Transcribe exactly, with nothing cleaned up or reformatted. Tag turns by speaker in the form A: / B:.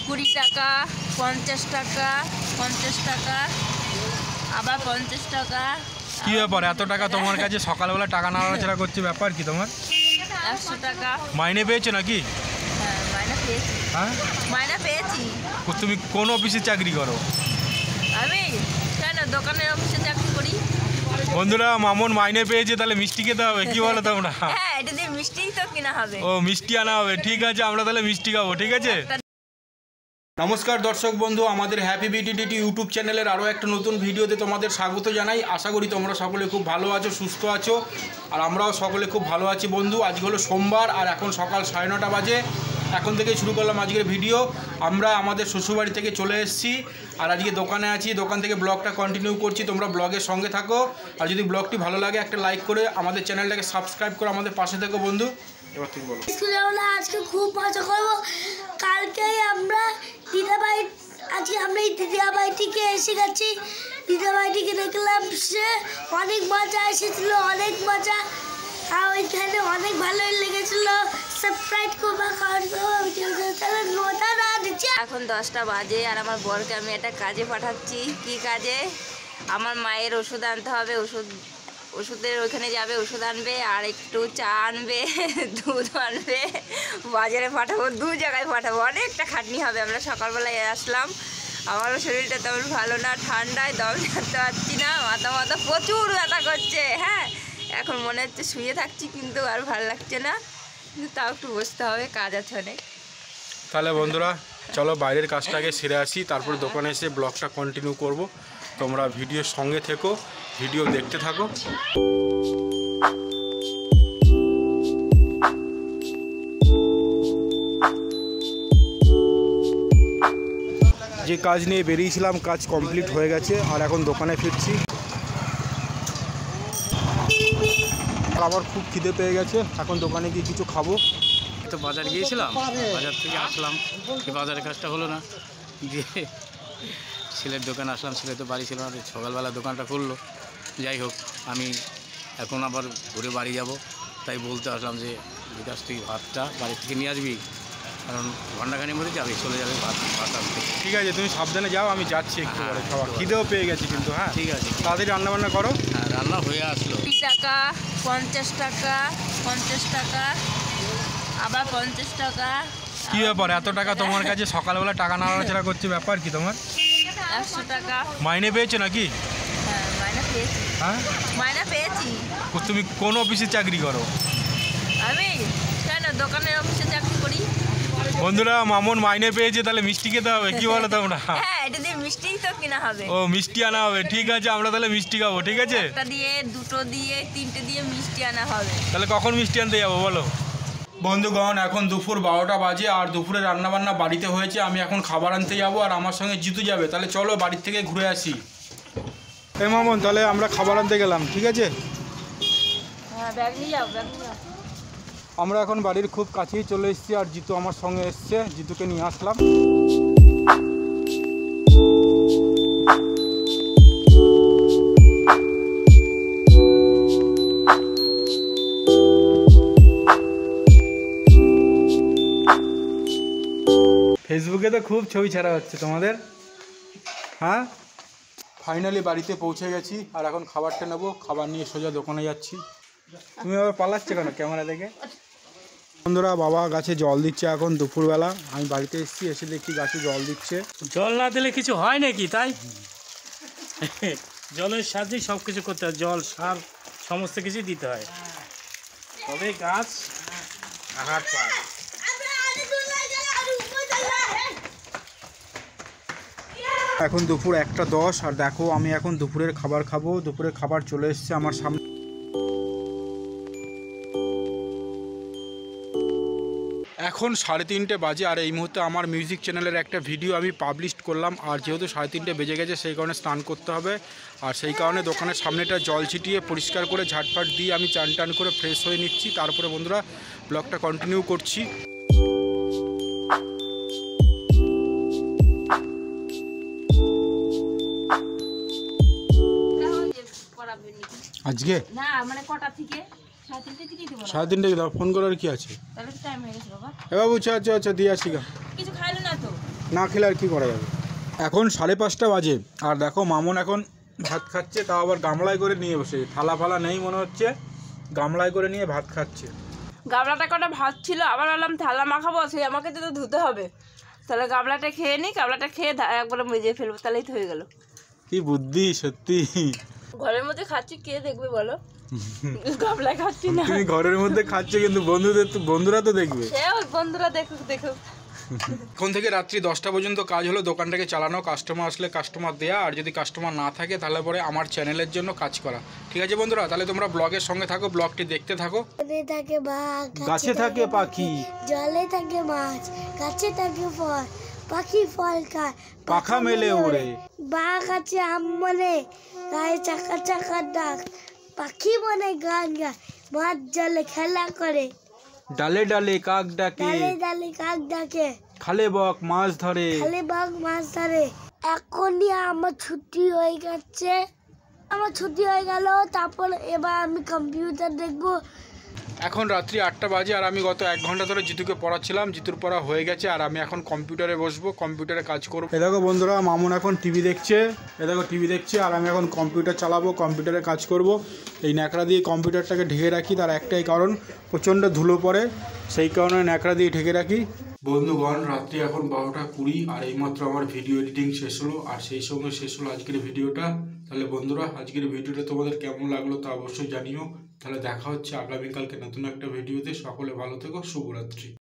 A: কুড়ি টাকা, পঞ্চাশ টাকা, পঞ্চাশ টাকা, আবার পঞ্চাশ টাকা।
B: কি ব্যাপার এত টাকা তোমার কাছে? সকালবেলা টাকা নাড়াচাড়া করছে, ব্যাপার কি তোমার?
A: একশো টাকা।
B: মাইনে পেয়েছো নাকি?
A: হ্যাঁ মাইনে পেয়েছি।
B: হ্যাঁ
A: মাইনে পেয়েছি।
B: তুমি কোন অফিসে চাকরি করো?
A: আমি কেন দোকানের অফিসে চাকরি করি।
B: বন্ধুরা মামুন মাইনে পেয়েছে, তাহলে মিষ্টি খেতে হবে, কি বলো তোমরা?
A: হ্যাঁ এটা দিয়ে মিষ্টি তো কিনা হবে।
B: ও মিষ্টি আনা হবে, ঠিক আছে আমরা তাহলে মিষ্টি খাবো, ঠিক আছে। নমস্কার দর্শক বন্ধু, আমাদের happy B to D to YouTube চ্যানেলের আরও একটা নতুন ভিডিওতে তোমাদের স্বাগত জানাই। আশা করি তোমরা সকলে খুব ভালো আছো, সুস্থ আছো, আর আমরাও সকলে খুব ভালো আছি বন্ধু। আজকে হলো সোমবার আর এখন সকাল সাড়ে নটা বাজে। এখন থেকে শুরু করলাম আজকের ভিডিও। আমরা আমাদের শ্বশুরবাড়ি থেকে চলে এসেছি আর আজকে দোকানে আছি, দোকান থেকে ব্লগটা কন্টিনিউ করছি। তোমরা ব্লগের সঙ্গে থাকো, আর যদি ব্লগটি ভালো লাগে একটা লাইক করে আমাদের চ্যানেলটাকে সাবস্ক্রাইব করে আমাদের পাশে থেকো বন্ধু। এবার তুমি বলো।
C: আজকে খুব মজা করবো। কালকেই আমরা দিদাবাড়ি, আজকে আমরা এই দিদাবাড়ি থেকে এসে গেছি। দিদাবাড়ি থেকে দেখলাম সে অনেক মজা এসেছিলো, অনেক মজা, আর ওইখানে অনেক ভালোই লেগেছিলো। সাবস্ক্রাইব করবা,
A: এখন দশটা বাজে আর আমার বরকে আমি একটা কাজে পাঠাচ্ছি। কি কাজে? আমার মায়ের ওষুধ আনতে হবে, ওষুধ ওষুধের ওইখানে যাবে, ওষুধ আনবে আর একটু চা আনবে, দুধ আনবে, বাজারে পাঠাবো, দু জায়গায় পাঠাবো, অনেকটা খাটনি হবে। আমরা সকালবেলায় আসলাম, আমারও শরীরটা তেমন ভালো না, ঠান্ডায় দম ছাড়তে পারছি না, মাথা মাথা প্রচুর ব্যথা করছে। হ্যাঁ এখন মনে হচ্ছে শুয়ে থাকছি, কিন্তু আর ভালো লাগছে না, কিন্তু তাও একটু বসতে হবে, কাজ আছে অনেক।
B: তাহলে বন্ধুরা চলো বাইরের কাজটাকে সেরে আসি, তারপর দোকানে এসে ব্লগটা কন্টিনিউ করব। তোমরা ভিডিওর সঙ্গে থেকো, ভিডিও দেখতে থাকো। যে কাজ নিয়ে বেরিয়েছিলাম কাজ কমপ্লিট হয়ে গেছে আর এখন দোকানে ফিরছি। আমার খুব খিদে পেয়ে গেছে, এখন দোকানে গিয়ে কিছু খাবো।
D: তো বাজার গিয়েছিলাম, বাজার থেকে আসলাম, বাজারের কাজটা হলো না, দিয়ে ছেলের দোকানে আসলাম। ছেলে তো বাড়ি ছিল না, সকালবেলা দোকানটা খুললো। যাই হোক, আমি এখন আবার ঘুরে বাড়ি যাব, তাই বলতে আসলাম যে বিকাশ তুই ভাতটা বাড়ি থেকে নিয়ে আসবি, কারণ ঘন্টাখানির মধ্যে যাবে, চলে যাবে ভাত ভাত আসতে।
B: ঠিক আছে তুমি সাবধানে যাও, আমি যাচ্ছি একটু পরে খাওয়া, খিদেও পেয়ে গেছি কিন্তু। হ্যাঁ
D: ঠিক আছে,
B: তাড়াতাড়ি রান্নাবান্না করো।
D: হ্যাঁ রান্না হয়ে আসলো।
A: কুড়ি টাকা, পঞ্চাশ টাকা, পঞ্চাশ টাকা, আবার পঞ্চাশ টাকা।
B: কি ব্যাপার এত টাকা তোমার কাছে? সকালবেলা টাকা নাড়াচাড়া করছে, ব্যাপার কি তোমার?
A: একশো টাকা।
B: মাইনে পেয়েছো নাকি?
A: হ্যাঁ মাইনে পেয়েছি।
B: হ্যাঁ
A: মাইনে পেয়েছি।
B: তুমি কোন অফিসে চাকরি করো?
A: আমি কেন দোকানের অফিসে চাকরি করি।
B: বন্ধুরা মামুন মাইনে পেয়েছে, তাহলে মিষ্টি খেতে হবে, কি বলো তোমরা?
A: হ্যাঁ এটা দিয়ে মিষ্টি তো কিনা হবে।
B: ও মিষ্টি আনা হবে, ঠিক আছে আমরা তাহলে মিষ্টি খাবো, ঠিক আছে।
A: একটা দিয়ে, দুটো দিয়ে, তিনটে দিয়ে মিষ্টি আনা হবে।
B: তাহলে কখন মিষ্টি আনতে যাবো বলো? বন্ধুগণ এখন দুপুর বারোটা বাজে আর দুপুরে রান্নাবান্না বাড়িতে হয়েছে। আমি এখন খাবার আনতে যাব আর আমার সঙ্গে জিতু যাবে। তাহলে চলো বাড়ির থেকে ঘুরে আসি। এই মামুন তাহলে আমরা খাবার আনতে গেলাম, ঠিক আছে।
A: হ্যাঁ ব্যাগ নিয়ে যাও, ব্যাগ নিয়ে যাও।
B: আমরা এখন বাড়ির খুব কাছেই চলে এসেছি আর জিতু আমার সঙ্গে এসছে, জিতুকে নিয়ে আসলাম। ফেসবুকে তো খুব ছবি ছাড়া হচ্ছে তোমাদের। হ্যাঁ ফাইনালি বাড়িতে পৌঁছে গেছি আর এখন খাবারটা নেবো, খাবার নিয়ে সোজা দোকানে যাচ্ছি। তুমি আবার পালাচ্ছে কেন ক্যামেরা দেখে? বন্ধুরা বাবা গাছে জল দিচ্ছে এখন দুপুরবেলা। আমি বাড়িতে এসেছি, এসে দেখছি গাছে জল দিচ্ছে।
D: জল না দিলে কিছু হয় নাকি? তাই জলের সাহায্যেই সব কিছু করতে হয়, জল সার সমস্ত কিছু দিতে হয়, তবে গাছ আঘাত পায়।
B: এখন দুপুর একটা দশ আর দেখো আমি এখন দুপুরের খাবার খাবো। দুপুরের খাবার চলে এসছে আমার সামনে। এখন সাড়ে তিনটে বাজে আর এই মুহূর্তে আমার মিউজিক চ্যানেলের একটা ভিডিও আমি পাবলিশ করলাম। আর যেহেতু সাড়ে তিনটে বেজে গেছে সেই কারণে স্নান করতে হবে, আর সেই কারণে দোকানের সামনেটা জল ছিটিয়ে পরিষ্কার করে ঝাটফাট দিয়ে আমি চান টান করে ফ্রেশ হয়ে নিচ্ছি। তারপরে বন্ধুরা ব্লগটা কন্টিনিউ করছি। আজকে
A: না মানে কটা থেকে?
B: সাড়ে তিনটে ফোন করার কি আছে?
A: তাহলে টাইম হয়ে গেছে বাবা।
B: এ বাবু আচ্ছা আচ্ছা আচ্ছা দিয়ে আসি গা।
A: কিছু খাইলো না তো?
B: না খেলে আর কি করা যাবে। এখন সাড়ে পাঁচটা বাজে আর দেখো মামুন এখন ভাত খাচ্ছে, তাও আবার গামলায় করে নিয়ে বসে, থালা ফালা নেই মনে হচ্ছে, গামলায় করে নিয়ে ভাত খাচ্ছে।
A: গামলাটা কটা ভাত ছিল, আবার বললাম থালা মাখাবো, সেই আমাকে তো ধুতে হবে, তাহলে গামলাটা খেয়ে নিই, গামলাটা খেয়ে একবারে মেজে ফেলবো, তাহলেই তো হয়ে গেল।
B: কি বুদ্ধি সত্যি।
A: ঘরের মধ্যে খাচ্ছি, কে দেখবে বলো? গামলায় খাচ্ছি না।
B: তুমি ঘরের মধ্যে খাচ্ছ কিন্তু বন্ধুদের তো, বন্ধুরা তো দেখবে।
A: সে ওই বন্ধুরা দেখুক দেখুক।
B: এখন থেকে রাত্রি দশটা পর্যন্ত কাজ হলো দোকানটাকে চালানো, কাস্টমার আসলে কাস্টমার দেয়া, আর যদি কাস্টমার না থাকে তাহলে পরে আমার চ্যানেলের জন্য কাজ করা। ঠিক আছে বন্ধুরা, তাহলে তোমরা ব্লগের সঙ্গে থাকো, ব্লগটি দেখতে থাকো।
C: জলে থাকে বাঘ,
B: গাছে থাকে পাখি,
C: জলে থাকে মাছ, গাছে থাকে ফল, পাখি ফল খায়,
B: পাখা মেলে ওড়ে।
C: বাঘ আছে আম মনে, গায়ে চাকা চাকার ডাক, পাখি মনে গান গায়, মাছ জলে খেলা করে,
B: ডালে ডালে কাক ডাকে,
C: ডালে ডালে কাক ডাকে,
B: খালে বক মাছ ধরে,
C: খালে বাঘ মাছ ধরে। এখনই আমার ছুটি হয়ে গেছে, আমার ছুটি হয়ে গেল, তারপর এবার আমি কম্পিউটার দেখবো।
B: এখন রাত্রি আটটা বাজে আর আমি গত এক ঘন্টা ধরে জিতুকে পড়াচ্ছিলাম, জিতুর পড়া হয়ে গেছে আর আমি এখন কম্পিউটারে বসবো, কম্পিউটারে কাজ করবো। এ দেখো বন্ধুরা, মামুন এখন টিভি দেখছে, এ দেখো টিভি দেখছে আর আমি এখন কম্পিউটার চালাবো, কম্পিউটারে কাজ করব। এই ন্যাকড়া দিয়ে কম্পিউটারটাকে ঢেকে রাখি, তার একটাই কারণ প্রচণ্ড ধুলো পড়ে, সেই কারণে ন্যাকড়া দিয়ে ঢেকে রাখি। বন্ধুগণ, রাত্রি এখন বারোটা কুড়ি আর এইমাত্র আমার ভিডিও এডিটিং শেষ হলো, আর সেই সঙ্গে শেষ হলো আজকের ভিডিওটা। তাহলে বন্ধুরা, আজকের ভিডিওটা তোমাদের কেমন লাগলো তা অবশ্যই জানিও। তাহলে দেখা হচ্ছে আগামীকালকে নতুন একটা ভিডিওতে। সকলে ভালো থেকো, শুভরাত্রি।